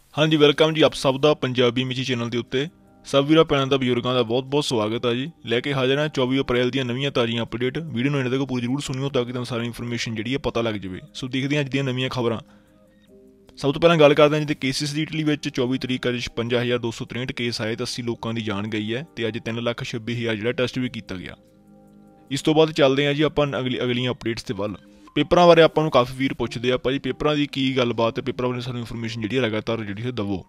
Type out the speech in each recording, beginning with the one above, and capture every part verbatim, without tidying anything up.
हाँ जी, वेलकम जी आप सब का पंजाबी मिची चैनल के उत्ते सब वीर भैनों का बजुर्गों का बहुत बहुत स्वागत है जी। लैके हाजिर हैं चौबी अप्रैल दी नवीं ताज़ियां अपडेट। वीडियो में इन्हें पूरी जरूर सुनियो ताकि तुम सारी इन्फॉर्मेशन जी पता लग जाए। सो देखते हैं अज दी नवीं खबर। सब तो पहले गल करते हैं जी केसिस की इटली में चौबी तरीक अज छप्पन हज़ार दो सौ तिरसठ केस आए तो अस्सी लोगों की जान गई है तो अज तीन लख छब्बी हज़ार जो टैसट भी किया गया। इस तो बाद चलते हैं जी आप अगली अगलियां अपडेट्स के वल। पेपरों बारे आपको काफ़ी वीर पुछते हैं भाई पेपरों की की गलबात है, पेपरों बारे सानू इन्फॉर्मेशन जी लगातार जी दवो।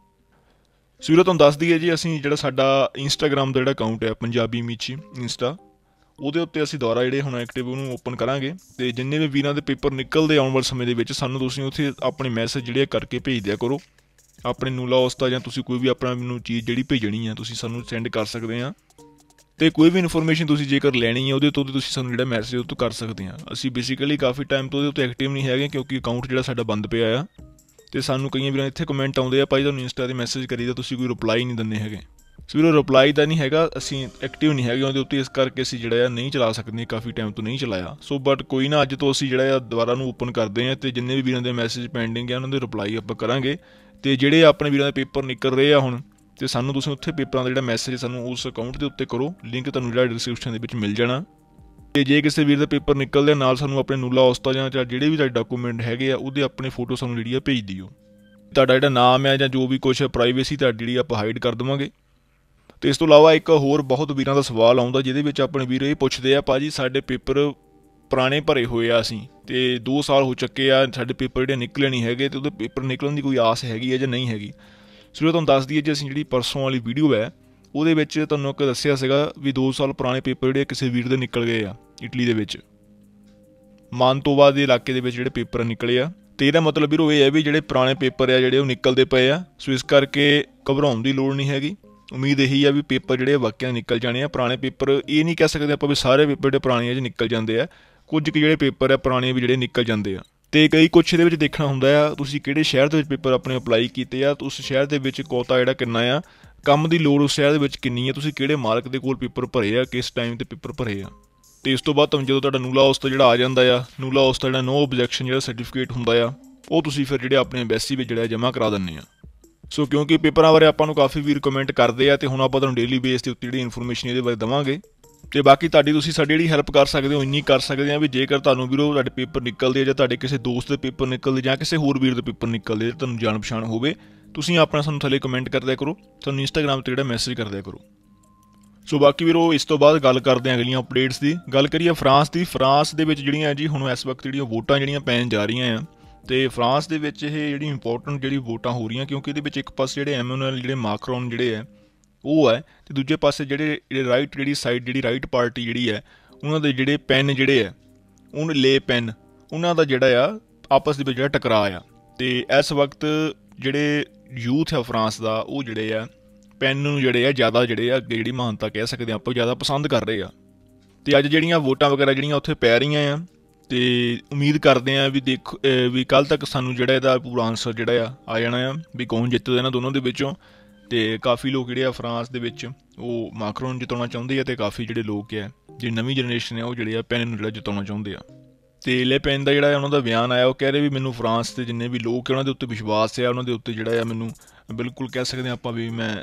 सो वीरों तुहानूं दस दईए जी असीं जिहड़ा साडा इंस्टाग्राम का जिहड़ा अकाउंट है पंजाबी मिची इंस्टा ਉਹਦੇ ਉੱਤੇ ਅਸੀਂ ਦੁਬਾਰਾ ਜਿਹੜੇ ਹੁਣ ਐਕਟਿਵ ਉਹਨੂੰ ਓਪਨ ਕਰਾਂਗੇ ਤੇ ਜਿੰਨੇ ਵੀ ਵੀਰਾਂ ਦੇ ਪੇਪਰ ਨਿਕਲਦੇ ਆਉਣ ਵਾਲੇ ਸਮੇਂ ਦੇ ਵਿੱਚ ਸਾਨੂੰ ਤੁਸੀਂ ਉੱਥੇ ਆਪਣੇ ਮੈਸੇਜ ਜਿਹੜੇ ਕਰਕੇ ਭੇਜ ਦਿਆ ਕਰੋ। ਆਪਣੇ ਨੂਲਾ ਉਸਤਾ ਜਾਂ ਤੁਸੀਂ ਕੋਈ ਵੀ ਆਪਣਾ ਮੈਨੂੰ ਚੀਜ਼ ਜਿਹੜੀ ਭੇਜਣੀ ਹੈ ਤੁਸੀਂ ਸਾਨੂੰ ਸੈਂਡ ਕਰ ਸਕਦੇ ਆ ਤੇ ਕੋਈ ਵੀ ਇਨਫੋਰਮੇਸ਼ਨ ਤੁਸੀਂ ਜੇਕਰ ਲੈਣੀ ਹੈ ਉਹਦੇ ਤੋਂ ਤੁਸੀਂ ਸਾਨੂੰ ਜਿਹੜਾ ਮੈਸੇਜ ਉਹ ਤੋਂ ਕਰ ਸਕਦੇ ਆ। ਅਸੀਂ ਬੇਸਿਕਲੀ ਕਾਫੀ ਟਾਈਮ ਤੋਂ ਉਹਦੇ ਉੱਤੇ ਐਕਟਿਵ ਨਹੀਂ ਹੈਗੇ ਕਿਉਂਕਿ ਅਕਾਊਂਟ ਜਿਹੜਾ ਸਾਡਾ ਬੰਦ ਪਿਆ ਆ ਤੇ ਸਾਨੂੰ ਕਈਆਂ ਵੀਰਾਂ ਇੱਥੇ ਕਮੈਂਟ ਆਉਂਦੇ ਆ ਭਾਈ ਤੁਹਾਨੂੰ ਇੰਸਟਾ ਤੇ ਮੈਸੇਜ ਕਰੀਦਾ ਤੁਸੀਂ ਕੋਈ ਰਿਪਲਾਈ ਨਹੀਂ ਦਿੰਦੇ ਹੈਗੇ। ਸੋ ਵੀਰੋ ਰਿਪਲਾਈ ਤਾਂ ਨਹੀਂ ਹੈਗਾ, ਅਸੀਂ ਐਕਟਿਵ ਨਹੀਂ ਹੈਗੇ ਉਹਦੇ ਉੱਤੇ, ਇਸ ਕਰਕੇ ਅਸੀਂ ਜਿਹੜਾ ਆ ਨਹੀਂ ਚਲਾ ਸਕਦੇ, ਕਾਫੀ ਟਾਈਮ ਤੋਂ ਨਹੀਂ ਚਲਾਇਆ। ਸੋ ਬਟ ਕੋਈ ਨਾ ਅੱਜ ਤੋਂ ਅਸੀਂ ਜਿਹੜਾ ਆ ਦੁਬਾਰਾ ਨੂੰ ਓਪਨ ਕਰਦੇ ਹਾਂ ਤੇ ਜਿੰਨੇ ਵੀ ਵੀਰਾਂ ਦੇ ਮੈਸੇਜ ਪੈਂਡਿੰਗ ਆ ਉਹਨਾਂ ਦੇ ਰਿਪਲਾਈ ਆਪਾਂ ਕਰਾਂਗੇ। ਤੇ ਜਿਹੜੇ ਆਪਣੇ ਵੀਰਾਂ ਦੇ ਪੇਪਰ ਨਿਕਲ ਰਹੇ ਆ ਹੁਣ ਤੇ ਸਾਨੂੰ ਤੁਸੀਂ ਉੱਥੇ ਪੇਪਰਾਂ ਦਾ ਜਿਹੜਾ ਮੈਸੇਜ ਸਾਨੂੰ ਉਸ ਅਕਾਊਂਟ ਦੇ ਉੱਤੇ ਕਰੋ, ਲਿੰਕ ਤੁਹਾਨੂੰ ਜਿਹੜਾ ਡਿਸਕ੍ਰਿਪਸ਼ਨ ਦੇ ਵਿੱਚ ਮਿਲ ਜਾਣਾ। ਤੇ ਜੇ ਕਿਸੇ ਵੀਰ ਦਾ ਪੇਪਰ ਨਿਕਲਦੇ ਨਾਲ ਸਾਨੂੰ ਆਪਣੇ ਨੂਲਾ ਉਸਤਾ ਜਾਂ ਜਿਹੜੇ ਵੀ ਤੁਹਾਡੇ ਡਾਕੂਮੈਂਟ ਹੈਗੇ ਆ ਉਹਦੇ ਆਪਣੇ ਫੋਟੋ ਸਾਨੂੰ ਜਿਹੜੀ ਆ ਭੇਜ ਦਿਓ। ਤੁਹਾਡਾ ਜਿਹੜਾ ਨਾਮ ਹੈ ਜਾਂ ਜੋ ਵੀ ਕੁਛ ਪ੍ਰਾਈਵੇਸੀ ਤੁਹਾਡੀ ਜਿਹੜੀ ਆਪਾਂ ਹਾਈਡ ਕਰ ਦੇਵਾਂਗੇ। ਤੇ ਇਸ ਤੋਂ ਇਲਾਵਾ ਇੱਕ ਹੋਰ ਬਹੁਤ ਵੀਰਾਂ ਦਾ ਸਵਾਲ ਆਉਂਦਾ ਜਿਹਦੇ ਵਿੱਚ ਆਪਣੇ ਵੀਰ ਇਹ ਪੁੱਛਦੇ ਆ ਭਾਜੀ ਸਾਡੇ ਪੇਪਰ ਪੁਰਾਣੇ ਭਰੇ ਹੋਏ ਆ ਅਸੀਂ ਤੇ ਦੋ ਸਾਲ ਹੋ ਚੁੱਕੇ ਆ ਸਾਡੇ ਪੇਪਰ ਜਿਹੜੇ ਨਿਕਲੇ ਨਹੀਂ ਹੈਗੇ ਤੇ ਉਹਦੇ ਪੇਪਰ ਨਿਕਲਣ ਦੀ ਕੋਈ ਆਸ ਹੈਗੀ ਹੈ ਜਾਂ ਨਹੀਂ ਹੈਗੀ। ਸੋ ਤੁਹਾਨੂੰ ਦੱਸ ਦਈਏ ਜੀ ਅਸੀਂ ਜਿਹੜੀ ਪਰਸੋਂ ਵਾਲੀ ਵੀਡੀਓ ਹੈ ਉਹਦੇ ਵਿੱਚ ਤੁਹਾਨੂੰ ਇੱਕ ਦੱਸਿਆ ਸੀਗਾ ਵੀ ਦੋ ਸਾਲ ਪੁਰਾਣੇ ਪੇਪਰ ਜਿਹੜੇ ਕਿਸੇ ਵੀਰ ਦੇ ਨਿਕਲ ਗਏ ਆ ਇਟਲੀ ਦੇ ਵਿੱਚ ਮਾਨਤੋਵਾ ਦੇ ਇਲਾਕੇ ਦੇ ਵਿੱਚ ਜਿਹੜੇ ਪੇਪਰ ਨਿਕਲੇ ਆ। ਤੇ ਇਹਦਾ ਮਤਲਬ ਵੀਰੋ ਇਹ ਹੈ ਵੀ ਜਿਹੜੇ ਪੁਰਾਣੇ ਪੇਪਰ ਆ ਜਿਹੜੇ ਉਹ ਨਿਕਲਦੇ ਪਏ ਆ। ਸੋ ਇਸ ਕਰਕੇ ਘਬਰਾਉਣ ਦੀ ਲੋੜ ਨਹੀਂ ਹੈਗੀ। ਉਮੀਦ ਇਹੀ ਆ ਵੀ ਪੇਪਰ ਜਿਹੜੇ ਵਾਕਿਆ ਨਿਕਲ ਜਾਣੇ ਆ। ਪੁਰਾਣੇ ਪੇਪਰ ਇਹ ਨਹੀਂ ਕਹਿ ਸਕਦੇ ਆਪਾਂ ਵੀ ਸਾਰੇ ਪੇਪਰ ਜਿਹੜੇ ਪੁਰਾਣੇ 'ਚ ਨਿਕਲ ਜਾਂਦੇ ਆ, ਕੁਝ ਕੁ ਜਿਹੜੇ ਪੇਪਰ ਆ ਪੁਰਾਣੇ ਵੀ ਜਿਹੜੇ ਨਿਕਲ ਜਾਂਦੇ ਆ। ਤੇ ਕਈ ਕੁਛ ਇਹਦੇ ਵਿੱਚ ਦੇਖਣਾ ਹੁੰਦਾ ਆ ਤੁਸੀਂ ਕਿਹੜੇ ਸ਼ਹਿਰ ਦੇ ਵਿੱਚ ਪੇਪਰ ਆਪਣੇ ਅਪਲਾਈ ਕੀਤੇ ਆ, ਉਸ ਸ਼ਹਿਰ ਦੇ ਵਿੱਚ ਕੋਤਾ ਜਿਹੜਾ ਕਿੰਨਾ ਆ, ਕੰਮ ਦੀ ਲੋੜ ਉਸ ਸ਼ਹਿਰ ਦੇ ਵਿੱਚ ਕਿੰਨੀ ਆ, ਤੁਸੀਂ ਕਿਹੜੇ ਮਾਲਕ ਦੇ ਕੋਲ ਪੇਪਰ ਭਰੇ ਆ, ਕਿਸ ਟਾਈਮ ਤੇ ਪੇਪਰ ਭਰੇ ਆ। ਤੇ ਇਸ ਤੋਂ ਬਾਅਦ ਤੁਹਾਨੂੰ ਜਦੋਂ ਤੁਹਾਡਾ ਨੂਲਾ ਉਸਤਾ ਜਿਹੜਾ ਆ ਜਾਂਦਾ ਆ, ਨੂਲਾ ਉਸਤਾ ਜਿਹੜਾ ਨੋ ਓਬਜੈਕਸ਼ਨ ਜਿਹੜਾ ਸਰਟੀਫਿਕੇਟ ਹੁੰਦਾ ਆ ਉਹ ਤੁਸੀਂ ਫਿਰ ਜਿਹੜੇ ਆਪਣੇ ਐਮਬੈਸੀ ਵਿੱਚ ਜਿਹੜਾ ਜਮ੍ਹਾਂ ਕਰਾ ਦਿੰਦੇ ਆ। ਸੋ ਕਿਉਂਕਿ ਪੇਪਰਾਂ ਬਾਰੇ ਆਪਾਂ ਨੂੰ ਕਾਫੀ ਵੀਰ ਕਮੈਂਟ ਕਰਦੇ ਆ ਤੇ ਹੁਣ ਆਪਾਂ ਤੁਹਾਨੂੰ ਡੇਲੀ ਬੇਸ ਦੇ ਉੱਤੇ ਜਿਹੜੀ ਇਨਫੋਰਮੇਸ਼ਨ ਇਹਦੇ ਬਾਰੇ ਦੇਵਾਂਗੇ। ਤੇ ਬਾਕੀ ਤੁਹਾਡੀ ਤੁਸੀਂ ਸਾਡੀ ਜਿਹੜੀ ਹੈਲਪ ਕਰ ਸਕਦੇ ਹੋ ਇੰਨੀ ਕਰ ਸਕਦੇ ਆ ਵੀ ਜੇਕਰ ਤੁਹਾਨੂੰ ਵੀਰੋ ਤੁਹਾਡੇ ਪੇਪਰ ਨਿਕਲਦੇ ਜਾਂ ਤੁਹਾਡੇ ਕਿਸੇ ਦੋਸਤ ਦੇ ਪੇਪਰ ਨਿਕਲਦੇ ਜਾਂ ਕਿਸੇ ਹੋਰ ਵੀਰ ਦੇ ਪੇਪਰ ਨਿਕਲਦੇ ਤੁਹਾਨੂੰ ਜਾਣ ਪਛਾਣ ਹੋਵੇ ਤੁਸੀਂ ਆਪਣਾ ਸਾਨੂੰ ਥੱਲੇ ਕਮੈਂਟ ਕਰ ਦਿਆ ਕਰੋ, ਤੁਹਾਨੂੰ ਇੰਸਟਾਗ੍ਰਾਮ 'ਤੇ ਜਿਹੜਾ ਮੈਸੇਜ ਕਰ ਦਿਆ ਕਰੋ। ਸੋ ਬਾਕੀ ਵੀਰੋ ਇਸ ਤੋਂ ਬਾਅਦ ਗੱਲ ਕਰਦੇ ਹਾਂ ਅਗਲੀਆਂ ਅਪਡੇਟਸ ਦੀ। ਗੱਲ ਕਰੀਏ ਫਰਾਂਸ ਦੀ। ਫਰਾਂਸ ਦੇ ਵਿੱਚ ਜਿਹੜੀਆਂ ਜੀ ਹੁਣ ਇਸ ਵਕਤ ਜਿਹੜੀਆਂ ਵੋਟਾਂ ਜਿਹੜੀਆਂ ਪੈਣ ਜਾ ਰਹੀਆਂ ਆ ਤੇ ਫਰਾਂਸ ਦੇ ਵਿੱਚ ਇਹ ਜਿਹੜੀ ਇੰਪੋਰਟੈਂਟ ਜਿਹੜੀ ਵੋਟਾਂ ਹੋ ਰਹੀਆਂ ਕਿਉਂਕਿ ਇਹਦੇ ਵਿੱਚ ਇੱਕ ਪਾਸੇ ਜਿਹੜੇ ਐਮਨੂਅਲ ਜਿਹੜੇ ਮਾਕਰੋਨ ਜਿਹੜੇ ਹੈ ਉਹ ਹੈ ਤੇ ਦੂਜੇ ਪਾਸੇ ਜਿਹੜੇ ਜਿਹੜੇ ਰਾਈਟ ਜਿਹੜੀ ਸਾਈਡ ਜਿਹੜੀ ਰਾਈਟ ਪਾਰਟੀ ਜਿਹੜੀ ਹੈ ਉਹਨਾਂ ਦੇ ਜਿਹੜੇ ਪੈਨ ਜਿਹੜੇ ਹੈ ਉਹਨ ਲੇ ਪੈਨ ਉਹਨਾਂ ਦਾ ਜਿਹੜਾ ਆ ਆਪਸ ਦੇ ਵਿੱਚ ਜਿਹੜਾ ਟਕਰਾਅ ਆ। ਤੇ ਇਸ ਵਕਤ ਜਿਹੜੇ ਯੂਥ ਆ ਫਰਾਂਸ ਦਾ ਉਹ ਜਿਹੜੇ ਆ ਪੈਨ ਨੂੰ ਜਿਹੜੇ ਆ ਜ਼ਿਆਦਾ ਜਿਹੜੇ ਆ ਜਿਹੜੀ ਮਾਨਤਾ ਕਹਿ ਸਕਦੇ ਆਪਾਂ ਜ਼ਿਆਦਾ ਪਸੰਦ ਕਰ ਰਹੇ ਆ। ਤੇ ਅੱਜ ਜਿਹੜੀਆਂ ਵੋਟਾਂ ਵਗੈਰਾ ਜਿਹੜੀਆਂ ਉੱਥੇ ਪੈ ਰਹੀਆਂ ਆ ਤੇ ਉਮੀਦ ਕਰਦੇ ਆ ਵੀ ਦੇਖ ਵੀ ਕੱਲ੍ਹ ਤੱਕ ਸਾਨੂੰ ਜਿਹੜਾ ਇਹਦਾ ਪੂਰਾ ਆਨਸਰ ਜਿਹੜਾ ਆ ਆ ਜਾਣਾ ਆ ਵੀ ਕੌਣ ਜਿੱਤਦਾ ਇਹਨਾਂ ਦੋਨੋਂ ਦੇ ਵਿੱਚੋਂ। ਤੇ ਕਾਫੀ ਲੋਕ ਜਿਹੜੇ ਆ ਫਰਾਂਸ ਦੇ ਵਿੱਚ ਉਹ ਮਾਕਰੋਨ ਜਿਤਾਉਣਾ ਚਾਹੁੰਦੇ ਆ ਤੇ ਕਾਫੀ ਜਿਹੜੇ ਲੋਕ ਆ ਜਿਹੜੀ ਨਵੀਂ ਜਨਰੇਸ਼ਨ ਆ ਉਹ ਜਿਹੜੇ ਆ ਪੈਨ ਨੂੰ ਜਿਹੜਾ ਜਿਤਾਉਣਾ ਚਾਹੁੰਦੇ ਆ। ਤੇ ਲੈ ਪੈਨ ਦਾ ਜਿਹੜਾ ਉਹਨਾਂ ਦਾ ਬਿਆਨ ਆਇਆ ਉਹ ਕਹਿ ਰਹੇ ਵੀ ਮੈਨੂੰ ਫਰਾਂਸ ਦੇ ਜਿੰਨੇ ਵੀ ਲੋਕ ਆ ਉਹਨਾਂ ਦੇ ਉੱਤੇ ਵਿਸ਼ਵਾਸ ਆ, ਉਹਨਾਂ ਦੇ ਉੱਤੇ ਜਿਹੜਾ ਆ ਮੈਨੂੰ ਬਿਲਕੁਲ ਕਹਿ ਸਕਦੇ ਹਾਂ ਆਪਾਂ ਵੀ ਮੈਂ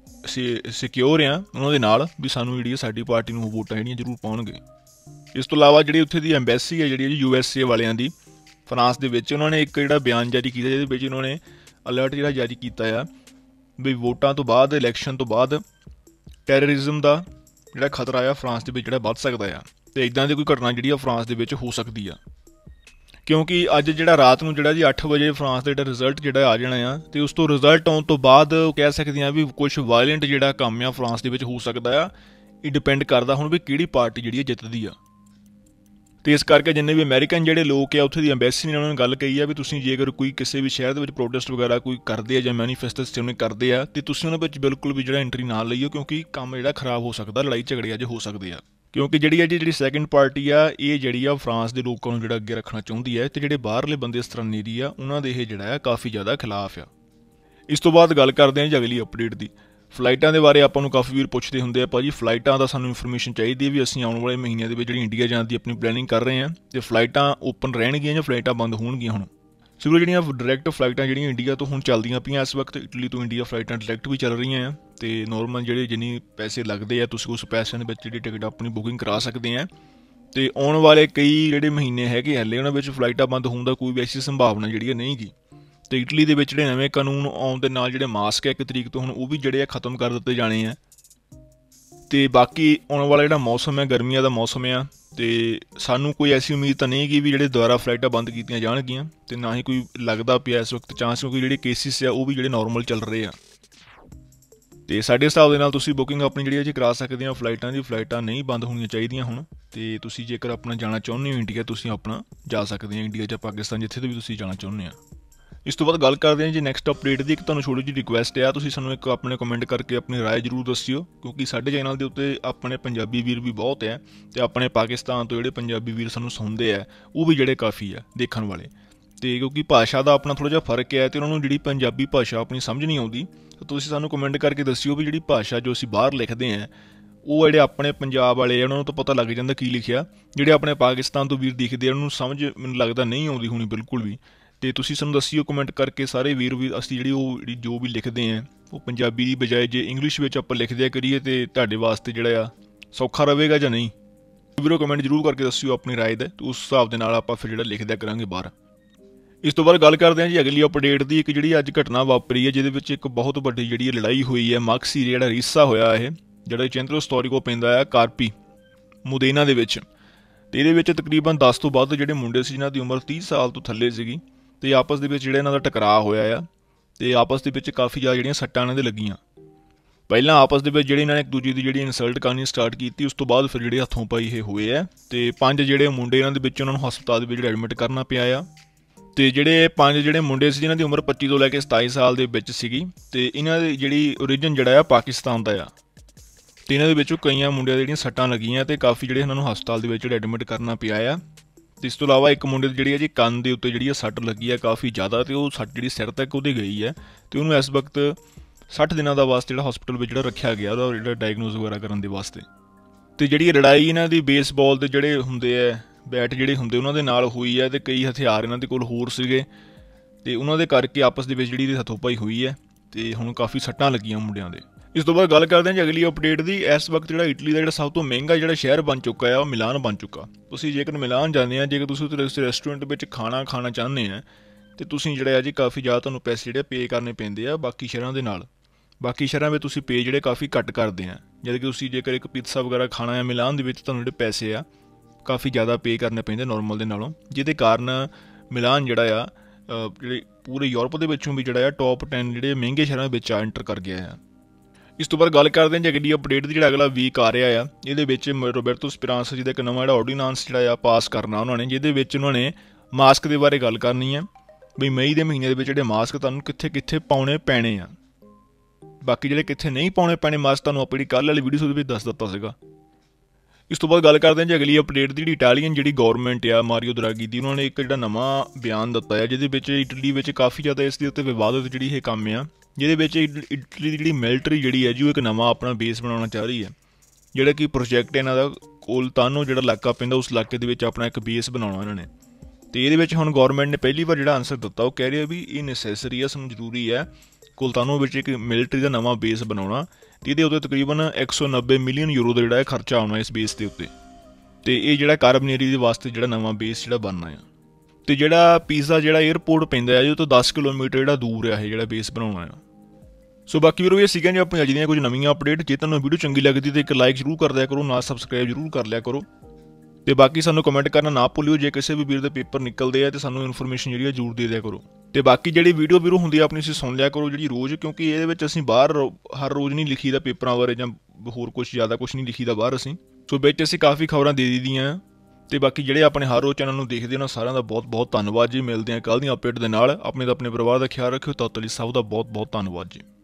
ਸਿਕਿਉਰ ਆ ਉਹਨਾਂ ਦੇ ਨਾਲ ਵੀ ਸਾਨੂੰ ਜਿਹੜੀ ਸਾਡੀ ਪਾਰਟੀ ਨੂੰ ਵੋਟਾਂ ਜਿਹੜੀਆਂ ਜ਼ਰੂਰ ਪਾਉਣਗੇ। ਇਸ ਤੋਂ ਇਲਾਵਾ ਜਿਹੜੀ ਉੱਥੇ ਦੀ ਐਮਬੈਸੀ ਹੈ ਜਿਹੜੀ ਯੂ ਐਸ ਏ ਵਾਲਿਆਂ ਦੀ ਫਰਾਂਸ ਦੇ ਵਿੱਚ ਉਹਨਾਂ ਨੇ ਇੱਕ ਜਿਹੜਾ ਬਿਆਨ ਜਾਰੀ ਕੀਤਾ ਜਿਹਦੇ ਵਿੱਚ ਉਹਨਾਂ ਨੇ ਅਲਰਟ ਜਿਹੜਾ ਜਾਰੀ ਕੀਤਾ ਆ ਵੀ ਵੋਟਾਂ ਤੋਂ ਬਾਅਦ ਇਲੈਕਸ਼ਨ ਤੋਂ ਬਾਅਦ ਟੈਰਰਿਜ਼ਮ ਦਾ ਜਿਹੜਾ ਖਤਰਾ ਆ ਫਰਾਂਸ ਦੇ ਵਿੱਚ ਜਿਹੜਾ ਵੱਧ ਸਕਦਾ ਆ ਤੇ ਇੱਦਾਂ ਦੀ ਕੋਈ ਘਟਨਾ ਜਿਹੜੀ ਆ ਫਰਾਂਸ ਦੇ ਵਿੱਚ ਹੋ ਸਕਦੀ ਆ। ਕਿਉਂਕਿ ਅੱਜ ਜਿਹੜਾ ਰਾਤ ਨੂੰ ਜਿਹੜਾ ਜੀ ਅੱਠ ਵਜੇ ਫਰਾਂਸ ਦਾ ਜਿਹੜਾ ਰਿਜ਼ਲਟ ਜਿਹੜਾ ਆ ਜਾਣਾ ਆ ਤੇ ਉਸ ਤੋਂ ਰਿਜ਼ਲਟ ਆਉਣ ਤੋਂ ਬਾਅਦ ਕਹਿ ਸਕਦੇ ਹਾਂ ਵੀ ਕੁਛ ਵਾਇਲੈਂਟ ਜਿਹੜਾ ਕੰਮ ਆ ਫਰਾਂਸ ਦੇ ਵਿੱਚ ਹੋ ਸਕਦਾ ਆ। ਇਹ ਡਿਪੈਂਡ ਕਰਦਾ ਹੁਣ ਵੀ ਕਿਹੜੀ ਪਾਰਟੀ ਜਿਹੜੀ ਜਿੱਤਦੀ ਆ। ਤੇ ਇਸ ਕਰਕੇ ਜਿੰਨੇ ਵੀ ਅਮਰੀਕਨ ਜਿਹੜੇ ਲੋਕ ਆ ਉੱਥੇ ਦੀ ਐਮਬੈਸੀ ਨੇ ਉਹਨਾਂ ਨੇ ਗੱਲ ਕਹੀ ਆ ਵੀ ਤੁਸੀਂ ਜੇਕਰ ਕੋਈ ਕਿਸੇ ਵੀ ਸ਼ਹਿਰ ਦੇ ਵਿੱਚ ਪ੍ਰੋਟੈਸਟ ਵਗੈਰਾ ਕੋਈ ਕਰਦੇ ਆ ਜਾਂ ਮੈਨੀਫੈਸਟੇਸ਼ਨ ਕਰਦੇ ਆ ਤੇ ਤੁਸੀਂ ਉਹਨਾਂ ਵਿੱਚ ਬਿਲਕੁਲ ਵੀ ਜਿਹੜਾ ਐਂਟਰੀ ਨਾ ਲਈਓ ਕਿਉਂਕਿ ਕੰਮ ਜਿਹੜਾ ਖਰਾਬ ਹੋ ਸਕਦਾ, ਲੜਾਈ ਝਗੜੇ ਅੱਜ ਹੋ ਸਕਦੇ ਆ। ਕਿਉਂਕਿ ਜਿਹੜੀ ਅੱਜ ਜਿਹੜੀ ਸੈਕਿੰਡ ਪਾਰਟੀ ਆ ਇਹ ਜਿਹੜੀ ਆ ਫਰਾਂਸ ਦੇ ਲੋਕਾਂ ਨੂੰ ਜਿਹੜਾ ਅੱਗੇ ਰੱਖਣਾ ਚਾਹੁੰਦੀ ਹੈ ਤੇ ਜਿਹੜੇ ਬਾਹਰਲੇ ਬੰਦੇ ਸਤਰਨੇਰੀ ਆ ਉਹਨਾਂ ਦੇ ਇਹ ਜਿਹੜਾ ਆ ਕਾਫੀ ਜ਼ਿਆਦਾ ਖਿਲਾਫ ਆ। ਇਸ ਤੋਂ ਬਾਅਦ ਗੱਲ ਕਰਦੇ ਹਾਂ ਜੀ ਅਗਲੀ ਅਪਡੇਟ ਦੀ। ਫਲਾਈਟਾਂ ਦੇ ਬਾਰੇ ਆਪਾਂ ਨੂੰ ਕਾਫੀ ਵੀਰ ਪੁੱਛਦੇ ਹੁੰਦੇ ਆ ਭਾਜੀ ਫਲਾਈਟਾਂ ਦਾ ਸਾਨੂੰ ਇਨਫੋਰਮੇਸ਼ਨ ਚਾਹੀਦੀ ਹੈ ਵੀ ਅਸੀਂ ਆਉਣ ਵਾਲੇ ਮਹੀਨਿਆਂ ਦੇ ਵਿੱਚ ਜਿਹੜੀ ਇੰਡੀਆ ਜਾਣ ਦੀ ਆਪਣੀ ਪਲੈਨਿੰਗ ਕਰ ਰਹੇ ਹਾਂ ਤੇ ਫਲਾਈਟਾਂ ਓਪਨ ਰਹਿਣਗੀਆਂ ਜਾਂ ਫਲਾਈਟਾਂ ਬੰਦ ਹੋਣਗੀਆਂ ਹੁਣ। ਸੋ ਵੀਰੋ ਜਿਹੜੀਆਂ ਡਾਇਰੈਕਟ ਫਲਾਈਟਾਂ ਜਿਹੜੀਆਂ ਇੰਡੀਆ ਤੋਂ ਹੁਣ ਚੱਲਦੀਆਂ ਪਈਆਂ ਇਸ ਵਕਤ, ਇਟਲੀ ਤੋਂ ਇੰਡੀਆ ਫਲਾਈਟਾਂ ਡਾਇਰੈਕਟ ਵੀ ਚੱਲ ਰਹੀਆਂ ਆ ਤੇ ਨੋਰਮਲ ਜਿਹੜੇ ਜਿੰਨੀ ਪੈਸੇ ਲੱਗਦੇ ਆ ਤੁਸੀਂ ਉਸ ਪੈਸਿਆਂ ਦੇ ਵਿੱਚ ਜਿਹੜੀ ਟਿਕਟ ਆਪਣੀ ਬੁਕਿੰਗ ਕਰਾ ਸਕਦੇ ਆ। ਤੇ ਆਉਣ ਵਾਲੇ ਕਈ ਜਿਹੜੇ ਮਹੀਨੇ ਹੈਗੇ ਹਲੇ ਉਹਨਾਂ ਵਿੱਚ ਫਲਾਈਟਾਂ ਬੰਦ ਹੋਣ ਦਾ ਕੋਈ ਵੀ ਐਸੀ ਸੰਭਾਵਨਾ ਜਿਹੜੀ ਨਹੀਂ ਗੀ। ਤੇ ਇਟਲੀ ਦੇ ਵਿੱਚ ਜਿਹੜੇ ਨਵੇਂ ਕਾਨੂੰਨ ਆਉਣ ਦੇ ਨਾਲ ਜਿਹੜੇ ਮਾਸਕ ਹੈ ਇੱਕ ਤਰੀਕ ਤੋਂ ਹੁਣ ਉਹ ਵੀ ਜਿਹੜੇ ਆ ਖਤਮ ਕਰ ਦਿੱਤੇ ਜਾਣੇ ਆ। ਤੇ ਬਾਕੀ ਆਉਣ ਵਾਲਾ ਜਿਹੜਾ ਮੌਸਮ ਹੈ ਗਰਮੀਆਂ ਦਾ ਮੌਸਮ ਆ ਤੇ ਸਾਨੂੰ ਕੋਈ ਐਸੀ ਉਮੀਦ ਤਾਂ ਨਹੀਂ ਕਿ ਵੀ ਜਿਹੜੇ ਦੁਬਾਰਾ ਫਲਾਈਟਾਂ ਬੰਦ ਕੀਤੀਆਂ ਜਾਣਗੀਆਂ ਤੇ ਨਾ ਹੀ ਕੋਈ ਲੱਗਦਾ ਪਿਆ ਇਸ ਵਕਤ ਚਾਂਸ, ਕਿਉਂਕਿ ਜਿਹੜੇ ਕੇਸਿਸ ਆ ਉਹ ਵੀ ਜਿਹੜੇ ਨਾਰਮਲ ਚੱਲ ਰਹੇ ਆ। ਤੇ ਸਾਡੇ ਹਿਸਾਬ ਦੇ ਨਾਲ ਤੁਸੀਂ ਬੁਕਿੰਗ ਆਪਣੀ ਜਿਹੜੀ ਜੀ ਕਰਾ ਸਕਦੇ ਆ ਫਲਾਈਟਾਂ ਦੀ। ਫਲਾਈਟਾਂ ਨਹੀਂ ਬੰਦ ਹੋਣੀਆਂ ਚਾਹੀਦੀਆਂ ਹੁਣ। ਤੇ ਤੁਸੀਂ ਜੇਕਰ ਆਪਣਾ ਜਾਣਾ ਚਾਹੁੰਦੇ ਹੋ ਇੰਡੀਆ, ਤੁਸੀਂ ਆਪਣਾ ਜਾ ਸਕਦੇ ਆ ਇੰਡੀਆ ਜਾਂ ਪਾਕਿਸਤਾਨ, ਜਿੱਥੇ ਤੋਂ ਵੀ ਤੁਸੀਂ ਜਾਣਾ ਚਾਹੁੰਦੇ ਆ। ਇਸ ਤੋਂ ਬਾਅਦ ਗੱਲ ਕਰਦੇ ਹਾਂ ਜੀ ਨੈਕਸਟ ਅਪਡੇਟ ਦੀ। ਇੱਕ ਤੁਹਾਨੂੰ ਛੋਟੀ ਜਿਹੀ ਰਿਕੁਐਸਟ ਹੈ, ਤੁਸੀਂ ਸਾਨੂੰ ਇੱਕ ਆਪਣੇ ਕਮੈਂਟ ਕਰਕੇ ਆਪਣੀ ਰਾਏ ਜ਼ਰੂਰ ਦੱਸਿਓ, ਕਿਉਂਕਿ ਸਾਡੇ ਚੈਨਲ ਦੇ ਉੱਤੇ ਆਪਣੇ ਪੰਜਾਬੀ ਵੀਰ ਵੀ ਬਹੁਤ ਹੈ ਤੇ ਆਪਣੇ ਪਾਕਿਸਤਾਨ ਤੋਂ ਜਿਹੜੇ ਪੰਜਾਬੀ ਵੀਰ ਸਾਨੂੰ ਸੁਣਦੇ ਆ ਉਹ ਵੀ ਜਿਹੜੇ ਕਾਫੀ ਆ ਦੇਖਣ ਵਾਲੇ। ਤੇ ਕਿਉਂਕਿ ਭਾਸ਼ਾ ਦਾ ਆਪਣਾ ਥੋੜ੍ਹਾ ਜਿਹਾ ਫਰਕ ਹੈ ਤੇ ਉਹਨਾਂ ਨੂੰ ਜਿਹੜੀ ਪੰਜਾਬੀ ਭਾਸ਼ਾ ਆਪਣੀ ਸਮਝ ਨਹੀਂ ਆਉਂਦੀ, ਤਾਂ ਤੁਸੀਂ ਸਾਨੂੰ ਕਮੈਂਟ ਕਰਕੇ ਦੱਸਿਓ ਵੀ ਜਿਹੜੀ ਭਾਸ਼ਾ ਜੋ ਅਸੀਂ ਬਾਹਰ ਲਿਖਦੇ ਹਾਂ ਉਹ ਜਿਹੜੇ ਆਪਣੇ ਪੰਜਾਬ ਵਾਲੇ ਆ ਉਹਨਾਂ ਨੂੰ ਤਾਂ ਪਤਾ ਲੱਗ ਜਾਂਦਾ ਕੀ ਲਿਖਿਆ। ਜਿਹੜੇ ਆਪਣੇ ਪਾਕਿਸਤਾਨ ਤੋਂ ਵੀਰ ਦਿਖਦੇ ਆ ਉਹਨਾਂ ਨੂੰ ਸਮਝ ਮੈਨੂੰ ਲੱਗਦਾ ਨਹੀਂ ਆਉਂਦੀ ਹੋਣੀ ਬਿਲਕੁਲ ਵੀ। ਤੇ ਤੁਸੀਂ ਸਾਨੂੰ ਦੱਸਿਓ ਕਮੈਂਟ ਕਰਕੇ ਸਾਰੇ ਵੀਰ ਵੀ ਅਸੀਂ ਜਿਹੜੀ ਉਹ ਜਿਹੜੀ ਜੋ ਵੀ ਲਿਖਦੇ ਹਾਂ ਉਹ ਪੰਜਾਬੀ ਦੀ ਬਜਾਏ ਜੇ ਇੰਗਲਿਸ਼ ਵਿੱਚ ਆਪਾਂ ਲਿਖ ਦਿਆ ਕਰੀਏ ਤੇ ਤੁਹਾਡੇ ਵਾਸਤੇ ਜਿਹੜਾ ਆ ਸੌਖਾ ਰਹੇਗਾ ਜਾਂ ਨਹੀਂ। ਵੀਰੋ ਕਮੈਂਟ ਜ਼ਰੂਰ ਕਰਕੇ ਦੱਸਿਓ ਆਪਣੀ ਰਾਏ ਦਾ, ਤੇ ਉਸ ਹਿਸਾਬ ਦੇ ਨਾਲ ਆਪਾਂ ਫਿਰ ਜਿਹੜਾ ਲਿਖ ਦਿਆ ਕਰਾਂਗੇ ਬਾਹਰ। ਇਸ ਤੋਂ ਬਾਅਦ ਗੱਲ ਕਰਦੇ ਹਾਂ ਜੀ ਅਗਲੀ ਅਪਡੇਟ ਦੀ। ਇੱਕ ਜਿਹੜੀ ਅੱਜ ਘਟਨਾ ਵਾਪਰੀ ਹੈ ਜਿਹਦੇ ਵਿੱਚ ਇੱਕ ਬਹੁਤ ਵੱਡੀ ਜਿਹੜੀ ਲੜਾਈ ਹੋਈ ਹੈ ਮਾਕਸੀ ਜਿਹੜਾ ਰੀਸਾ ਹੋਇਆ ਇਹ ਜਿਹੜਾ ਚੈਂਟਰੋ ਸਟੋਰੀਕੋ ਪੈਂਦਾ ਹੈ ਕਾਰਪੀ ਮੁਦੇਨਾ ਦੇ ਵਿੱਚ। ਤੇ ਇਹਦੇ ਵਿੱਚ ਤਕਰੀਬਨ ਦਸ ਤੋਂ ਵੱਧ ਜਿਹੜੇ ਮੁੰਡੇ ਸੀ ਜਿਨ੍ਹਾਂ ਦੀ ਉਮਰ ਤੀਹ ਸਾਲ ਤੋਂ ਥੱਲੇ ਸੀਗੀ ਤੇ ਆਪਸ ਦੇ ਵਿੱਚ ਜਿਹੜਾ ਇਹਨਾਂ ਦਾ ਟਕਰਾਅ ਹੋਇਆ ਆ ਤੇ ਆਪਸ ਦੇ ਵਿੱਚ ਕਾਫੀ ਜ਼ਿਆਦਾ ਜਿਹੜੀਆਂ ਸੱਟਾਂ ਇਹਨਾਂ ਦੇ ਲੱਗੀਆਂ। ਪਹਿਲਾਂ ਆਪਸ ਦੇ ਵਿੱਚ ਜਿਹੜੇ ਇਹਨਾਂ ਨੇ ਇੱਕ ਦੂਜੇ ਦੀ ਜਿਹੜੀ ਇਨਸਲਟ ਕਰਨੀ ਸਟਾਰਟ ਕੀਤੀ, ਉਸ ਤੋਂ ਬਾਅਦ ਫਿਰ ਜਿਹੜੇ ਹੱਥੋਂ ਪਾਈ ਇਹ ਹੋਏ ਆ ਤੇ ਪੰਜ ਜਿਹੜੇ ਮੁੰਡੇ ਇਹਨਾਂ ਦੇ ਵਿੱਚ ਉਹਨਾਂ ਨੂੰ ਹਸਪਤਾਲ ਦੇ ਵਿੱਚ ਜਿਹੜਾ ਐਡਮਿਟ ਕਰਨਾ ਪਿਆ ਆ। ਤੇ ਜਿਹੜੇ ਪੰਜ ਜਿਹੜੇ ਮੁੰਡੇ ਸੀ ਜਿਨ੍ਹਾਂ ਦੀ ਉਮਰ ਪੱਚੀ ਤੋਂ ਲੈ ਕੇ ਸਤਾਈ ਸਾਲ ਦੇ ਵਿੱਚ ਸੀਗੀ ਤੇ ਇਹਨਾਂ ਦੀ ਜਿਹੜੀ ਓਰੀਜਨ ਜਿਹੜਾ ਆ ਪਾਕਿਸਤਾਨ ਦਾ ਆ। ਤੇ ਇਹਨਾਂ ਦੇ ਵਿੱਚੋਂ ਕਈਆਂ ਮੁੰਡਿਆਂ ਦੇ ਜਿਹੜੀਆਂ ਸੱਟਾਂ ਲੱਗੀਆਂ ਤੇ ਕਾਫੀ ਜਿਹੜੇ ਇਹਨਾਂ ਨੂੰ ਹਸਪਤਾਲ ਦੇ ਵਿੱਚ ਜਿਹੜਾ ਐਡਮਿਟ ਕਰਨਾ ਪਿਆ ਆ। ਤੇ ਇਸ ਤੋਂ ਇਲਾਵਾ ਇੱਕ ਮੁੰਡੇ ਦੀ ਜਿਹੜੀ ਹੈ ਜੀ ਕੰਨ ਦੇ ਉੱਤੇ ਜਿਹੜੀ ਆ ਸੱਟ ਲੱਗੀ ਹੈ ਕਾਫੀ ਜ਼ਿਆਦਾ, ਤੇ ਉਹ ਸੱਟ ਜਿਹੜੀ ਸਿਰ ਤੱਕ ਉਹਦੇ ਗਈ ਹੈ ਤੇ ਉਹਨੂੰ ਇਸ ਵਕਤ ਸੱਠ ਦਿਨਾਂ ਦਾ ਵਾਸਤੇ ਜਿਹੜਾ ਹਸਪਤਾਲ ਵਿੱਚ ਜਿਹੜਾ ਰੱਖਿਆ ਗਿਆ ਉਹਦਾ ਜਿਹੜਾ ਡਾਇਗਨੋਸ ਵਗੈਰਾ ਕਰਨ ਦੇ ਵਾਸਤੇ। ਤੇ ਜਿਹੜੀ ਲੜਾਈ ਇਹਨਾਂ ਦੀ ਬੇਸਬਾਲ ਦੇ ਜਿਹੜੇ ਹੁੰਦੇ ਆ ਬੈਟ ਜਿਹੜੇ ਹੁੰਦੇ ਉਹਨਾਂ ਦੇ ਨਾਲ ਹੋਈ ਹੈ ਤੇ ਕਈ ਹਥਿਆਰ ਇਹਨਾਂ ਦੇ ਕੋਲ ਹੋਰ ਸੀਗੇ ਤੇ ਉਹਨਾਂ ਦੇ ਕਰਕੇ ਆਪਸ ਦੇ ਵਿੱਚ ਜਿਹੜੀ ਹੱਥੋਂ ਪਾਈ ਹੋਈ ਹੈ ਤੇ ਹੁਣ ਕਾਫੀ ਸੱਟਾਂ ਲੱਗੀਆਂ ਮੁੰਡਿਆਂ ਦੇ। ਇਸ ਤੋਂ ਬਾਅਦ ਗੱਲ ਕਰਦੇ ਹਾਂ ਜੀ ਅਗਲੀ ਅਪਡੇਟ ਦੀ। ਇਸ ਵਕਤ ਜਿਹੜਾ ਇਟਲੀ ਦਾ ਜਿਹੜਾ ਸਭ ਤੋਂ ਮਹਿੰਗਾ ਜਿਹੜਾ ਸ਼ਹਿਰ ਬਣ ਚੁੱਕਾ ਹੈ ਉਹ ਮਿਲਾਨ ਬਣ ਚੁੱਕਾ। ਤੁਸੀਂ ਜੇਕਰ ਮਿਲਾਨ ਜਾਂਦੇ ਆ, ਜੇਕਰ ਤੁਸੀਂ ਉੱਥੇ ਰੈਸਟੋਰੈਂਟ ਵਿੱਚ ਖਾਣਾ ਖਾਣਾ ਚਾਹੁੰਦੇ ਆ ਤੇ ਤੁਸੀਂ ਜਿਹੜਾ ਆ ਜੀ ਕਾਫੀ ਜ਼ਿਆਦਾ ਤੁਹਾਨੂੰ ਪੈਸੇ ਜਿਹੜੇ ਪੇ ਕਰਨੇ ਪੈਂਦੇ ਆ ਬਾਕੀ ਸ਼ਹਿਰਾਂ ਦੇ ਨਾਲ। ਬਾਕੀ ਸ਼ਹਿਰਾਂ ਵਿੱਚ ਤੁਸੀਂ ਪੇ ਜਿਹੜੇ ਕਾਫੀ ਘੱਟ ਕਰਦੇ ਆ, ਜਦ ਕਿ ਤੁਸੀਂ ਜੇਕਰ ਇੱਕ ਪੀਜ਼ਾ ਵਗੈਰਾ ਖਾਣਾ ਹੈ ਮਿਲਾਨ ਦੇ ਵਿੱਚ ਤੁਹਾਨੂੰ ਜਿਹੜੇ ਪੈਸੇ ਆ ਕਾਫੀ ਜ਼ਿਆਦਾ ਪੇ ਕਰਨੇ ਪੈਂਦੇ ਨੋਰਮਲ ਦੇ ਨਾਲੋਂ, ਜਿਹਦੇ ਕਾਰਨ ਮਿਲਾਨ ਜਿਹੜਾ ਆ ਜਿਹੜੇ ਪੂਰੇ ਯੂਰਪ ਦੇ ਵਿੱਚੋਂ ਵੀ ਜਿਹੜਾ ਆ ਟੌਪ ਟੈਨ ਜਿਹੜੇ ਮਹਿੰਗੇ ਸ਼ਹਿਰਾਂ ਵਿੱਚ ਆ ਐਂਟਰ ਕਰ ਗਿਆ ਆ। ਇਸ ਤੋਂ ਬਾਅਦ ਗੱਲ ਕਰਦੇ ਹਾਂ ਜੀ ਅਗਲੀ ਅਪਡੇਟ ਦੀ। ਜਿਹੜਾ ਅਗਲਾ ਵੀਕ ਆ ਰਿਹਾ ਆ ਇਹਦੇ ਵਿੱਚ ਰੋਬਰਟੋ ਸਪਰਾਂਸਾ ਜੀ ਦਾ ਇੱਕ ਨਵਾਂ ਜਿਹੜਾ ਆਰਡੀਨੈਂਸ ਜਿਹੜਾ ਆ ਪਾਸ ਕਰਨਾ ਉਹਨਾਂ ਨੇ, ਜਿਹਦੇ ਵਿੱਚ ਉਹਨਾਂ ਨੇ ਮਾਸਕ ਦੇ ਬਾਰੇ ਗੱਲ ਕਰਨੀ ਹੈ ਵੀ ਮਈ ਦੇ ਮਹੀਨੇ ਦੇ ਵਿੱਚ ਜਿਹੜੇ ਮਾਸਕ ਤੁਹਾਨੂੰ ਕਿੱਥੇ ਕਿੱਥੇ ਪਾਉਣੇ ਪੈਣੇ ਆ। ਬਾਕੀ ਜਿਹੜੇ ਕਿੱਥੇ ਨਹੀਂ ਪਾਉਣੇ ਪੈਣੇ ਮਾਸਕ ਤੁਹਾਨੂੰ ਆਪਣੀ ਕੱਲ੍ਹ ਵਾਲੀ ਵੀਡੀਓ ਦੇ ਵਿੱਚ ਦੱਸ ਦਿੱਤਾ ਸੀਗਾ। ਇਸ ਤੋਂ ਬਾਅਦ ਗੱਲ ਕਰਦੇ ਹਾਂ ਜੀ ਅਗਲੀ ਅਪਡੇਟ ਦੀ। ਜਿਹੜੀ ਇਟਾਲੀਅਨ ਜਿਹੜੀ ਗੌਰਮੈਂਟ ਆ ਮਾਰੀਓ ਦਰਾਗੀ ਦੀ, ਉਹਨਾਂ ਨੇ ਇੱਕ ਜਿਹੜਾ ਨਵਾਂ ਬਿਆਨ ਦਿੱਤਾ ਹੈ ਜਿਹਦੇ ਵਿੱਚ ਇਟਲੀ ਵਿੱਚ ਕਾਫੀ ਜ਼ਿਆਦਾ ਇਸ ਦੇ ਉੱਤੇ ਵਿਵਾਦਿਤ ਜਿਹੜੀ ਇਹ ਕੰਮ ਆ, ਜਿਹਦੇ ਵਿੱਚ ਇਟਲੀ ਦੀ ਜਿਹੜੀ ਮਿਲਟਰੀ ਜਿਹੜੀ ਹੈ ਜੀ ਉਹ ਇੱਕ ਨਵਾਂ ਆਪਣਾ ਬੇਸ ਬਣਾਉਣਾ ਚਾਹ ਰਹੀ ਹੈ। ਜਿਹੜਾ ਕਿ ਪ੍ਰੋਜੈਕਟ ਇਹਨਾਂ ਦਾ ਕੋਲਤਾਨੋ ਜਿਹੜਾ ਇਲਾਕਾ ਪੈਂਦਾ ਉਸ ਇਲਾਕੇ ਦੇ ਵਿੱਚ ਆਪਣਾ ਇੱਕ ਬੇਸ ਬਣਾਉਣਾ ਇਹਨਾਂ ਨੇ। ਤੇ ਇਹਦੇ ਵਿੱਚ ਹੁਣ ਗੌਰਮੈਂਟ ਨੇ ਪਹਿਲੀ ਵਾਰ ਜਿਹੜਾ ਆਨਸਰ ਦਿੱਤਾ ਉਹ ਕਹਿ ਰਿਹਾ ਵੀ ਇਹ ਨੈਸੈਸਰੀ ਹੈ, ਸਾਨੂੰ ਜ਼ਰੂਰੀ ਹੈ ਕੋਲਤਾਨੋ ਵਿੱਚ ਇੱਕ ਮਿਲਟਰੀ ਦਾ ਨਵਾਂ ਬੇਸ ਬਣਾਉਣਾ। ਤੇ ਇਹਦੇ ਉੱਤੇ ਤਕਰੀਬਨ ਇੱਕ ਸੌ ਨੱਬੇ ਮਿਲੀਅਨ ਯੂਰੋ ਦਾ ਜਿਹੜਾ ਖਰਚਾ ਆਉਣਾ ਇਸ ਬੇਸ ਦੇ ਉੱਤੇ। ਤੇ ਇਹ ਜਿਹੜਾ ਕਾਰਬਨੇਰੀ ਦੇ ਵਾਸਤੇ ਜਿਹੜਾ ਨਵਾਂ ਬੇਸ ਜਿਹੜਾ ਬਣਨਾ ਆ। ਤੇ ਜਿਹੜਾ ਪੀਜ਼ਾ ਜਿਹੜਾ ਏਅਰਪੋਰਟ ਪੈਂਦਾ ਹੈ ਜੀ ਉਹ ਤੋਂ ਦਸ ਕਿਲੋਮੀਟਰ ਜਿਹੜਾ ਦੂਰ ਆ ਇਹ ਜਿਹੜਾ ਬੇਸ ਬਣਾਉਣਾ ਆ। ਸੋ ਬਾਕੀ ਵੀਰੋ ਇਹ ਸੀਗੀਆਂ ਜੀ ਆਪਣੀ ਅੱਜ ਦੀਆਂ ਕੁਝ ਨਵੀਆਂ ਅਪਡੇਟ। ਜੇ ਤੁਹਾਨੂੰ ਵੀਡੀਓ ਚੰਗੀ ਲੱਗਦੀ ਤਾਂ ਇੱਕ ਲਾਈਕ ਜ਼ਰੂਰ ਕਰ ਦਿਆ ਕਰੋ, ਨਾਲ ਸਬਸਕ੍ਰਾਈਬ ਜ਼ਰੂਰ ਕਰ ਲਿਆ ਕਰੋ। ਤੇ ਬਾਕੀ ਸਾਨੂੰ ਕਮੈਂਟ ਕਰਨਾ ਨਾ ਭੁੱਲਿਓ ਜੇ ਕਿਸੇ ਵੀ ਵੀਰ ਦੇ ਪੇਪਰ ਨਿਕਲਦੇ ਆ ਤੇ ਸਾਨੂੰ ਇਨਫੋਰਮੇਸ਼ਨ ਜਿਹੜੀ ਆ ਜ਼ਰੂਰ ਦੇ ਦਿਆ ਕਰੋ। ਤੇ ਬਾਕੀ ਜਿਹੜੀ ਵੀਡੀਓ ਵੀਰੋ ਹੁੰਦੀ ਆ ਆਪਣੀ ਤੁਸੀਂ ਸੁਣ ਲਿਆ ਕਰੋ ਜਿਹੜੀ ਰੋਜ਼, ਕਿਉਂਕਿ ਇਹਦੇ ਵਿੱਚ ਅਸੀਂ ਬਾਹਰ ਹਰ ਰੋਜ਼ ਨਹੀਂ ਲਿਖੀਦਾ ਪੇਪਰਾਂ ਬਾਰੇ ਜਾਂ ਹੋਰ ਕੁਛ ਜ਼ਿਆਦਾ ਕੁਛ ਨਹੀਂ ਲਿਖੀਦਾ ਬਾਹਰ ਅਸੀਂ। ਸੋ ਵਿੱਚ ਅਸੀਂ ਕਾਫੀ ਖਬਰਾਂ ਦੇ ਦਿੱਤੀਆਂ। ਤੇ ਬਾਕੀ ਜਿਹੜੇ ਆਪਣੇ ਹਰ ਰੋਜ਼ ਚੈਨਲ ਨੂੰ ਦੇਖਦੇ ਉਹਨਾਂ ਸਾਰਿਆਂ ਦਾ ਬਹੁਤ ਬਹੁਤ ਧੰਨਵਾਦ ਜੀ। ਮਿਲਦੇ ਹਾਂ ਕੱਲ੍ਹ ਦੀਆਂ ਅਪਡੇਟ ਦੇ ਨਾਲ। ਆਪਣੇ ਤਾਂ ਆਪਣੇ ਪਰਿਵਾਰ ਦਾ ਖਿਆਲ ਰੱਖਿਓ। ਤਦ ਤੱਕ ਲਈ ਸਭ ਦਾ ਬਹੁਤ ਬਹੁਤ ਧੰਨਵਾਦ ਜੀ।